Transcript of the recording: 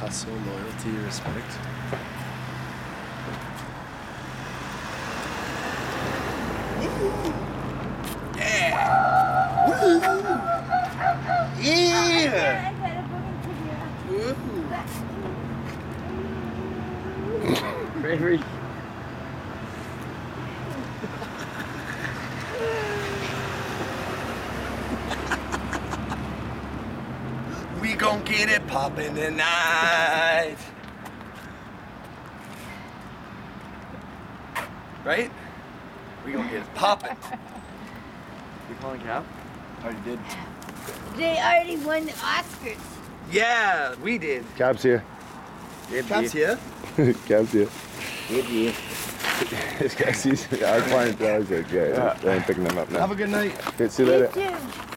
hustle, loyalty, respect. Yeah! Woo! Yeah! Bravery. We gon' get it poppin' tonight. Right? We gon' get it poppin'. You calling cab? Already did. They already won the Oscars. Yeah, we did. Cab's here. Cap's here. Cab's here. Good year. This guy sees me. I was flying dogs like, yeah, I'm picking them up now. Have a good night. Okay, see you later. You too.